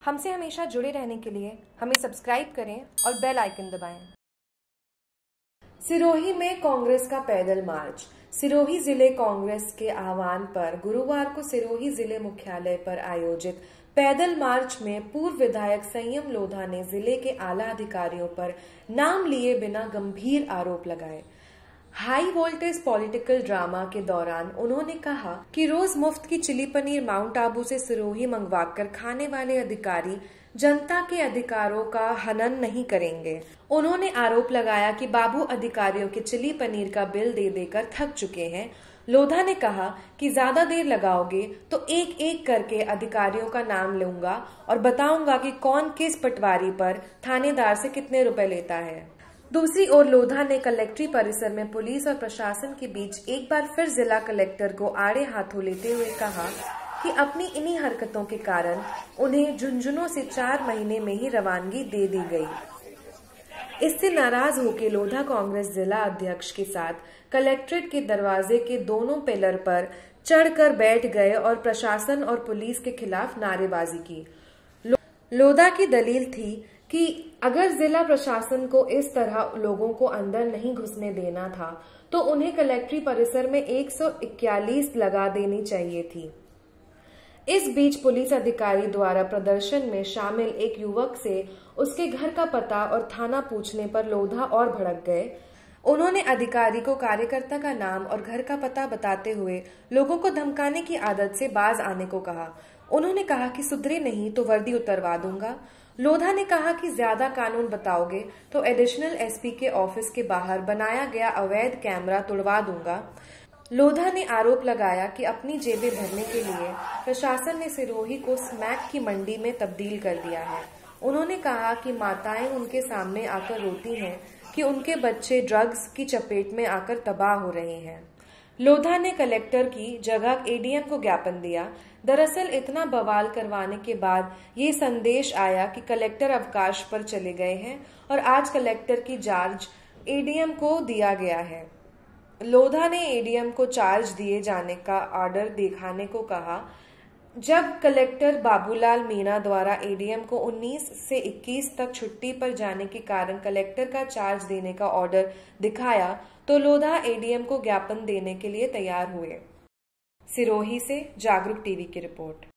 हमसे हमेशा जुड़े रहने के लिए हमें सब्सक्राइब करें और बेल आइकन दबाएं। सिरोही में कांग्रेस का पैदल मार्च। सिरोही जिले कांग्रेस के आह्वान पर गुरुवार को सिरोही जिले मुख्यालय पर आयोजित पैदल मार्च में पूर्व विधायक संयम लोधा ने जिले के आला अधिकारियों पर नाम लिए बिना गंभीर आरोप लगाए। हाई वोल्टेज पॉलिटिकल ड्रामा के दौरान उन्होंने कहा कि रोज मुफ्त की चिली पनीर माउंट आबू से सिरोही मंगवाकर खाने वाले अधिकारी जनता के अधिकारों का हनन नहीं करेंगे। उन्होंने आरोप लगाया कि बाबू अधिकारियों के चिली पनीर का बिल दे देकर थक चुके हैं। लोधा ने कहा कि ज्यादा देर लगाओगे तो एक एक करके अधिकारियों का नाम लूंगा और बताऊंगा कि कौन किस पटवारी पर थानेदार से कितने रुपए लेता है। दूसरी ओर लोधा ने कलेक्ट्री परिसर में पुलिस और प्रशासन के बीच एक बार फिर जिला कलेक्टर को आड़े हाथों लेते हुए कहा कि अपनी इन्हीं हरकतों के कारण उन्हें झुंझुनों से 4 महीने में ही रवानगी दे दी गई। इससे नाराज होकर लोधा कांग्रेस जिला अध्यक्ष के साथ कलेक्ट्रेट के दरवाजे के दोनों पिलर पर चढ़कर बैठ गए और प्रशासन और पुलिस के खिलाफ नारेबाजी की। लोधा की दलील थी कि अगर जिला प्रशासन को इस तरह लोगों को अंदर नहीं घुसने देना था तो उन्हें कलेक्ट्री परिसर में 141 लगा देनी चाहिए थी। इस बीच पुलिस अधिकारी द्वारा प्रदर्शन में शामिल एक युवक से उसके घर का पता और थाना पूछने पर लोधा और भड़क गए। उन्होंने अधिकारी को कार्यकर्ता का नाम और घर का पता बताते हुए लोगों को धमकाने की आदत से बाज आने को कहा। उन्होंने कहा कि सुधरे नहीं तो वर्दी उतरवा दूंगा। लोधा ने कहा कि ज्यादा कानून बताओगे तो एडिशनल एसपी के ऑफिस के बाहर बनाया गया अवैध कैमरा तोड़वा दूंगा। लोधा ने आरोप लगाया कि अपनी जेबें भरने के लिए प्रशासन ने सिरोही को स्मैक की मंडी में तब्दील कर दिया है। उन्होंने कहा कि माताएं उनके सामने आकर रोती हैं कि उनके बच्चे ड्रग्स की चपेट में आकर तबाह हो रहे हैं। लोधा ने कलेक्टर की जगह एडीएम को ज्ञापन दिया। दरअसल इतना बवाल करवाने के बाद ये संदेश आया कि कलेक्टर अवकाश पर चले गए हैं और आज कलेक्टर की चार्ज एडीएम को दिया गया है। लोधा ने एडीएम को चार्ज दिए जाने का ऑर्डर दिखाने को कहा। जब कलेक्टर बाबूलाल मीणा द्वारा एडीएम को 19 से 21 तक छुट्टी पर जाने के कारण कलेक्टर का चार्ज देने का ऑर्डर दिखाया तो लोधा एडीएम को ज्ञापन देने के लिए तैयार हुए। सिरोही से जागरूक टीवी की रिपोर्ट।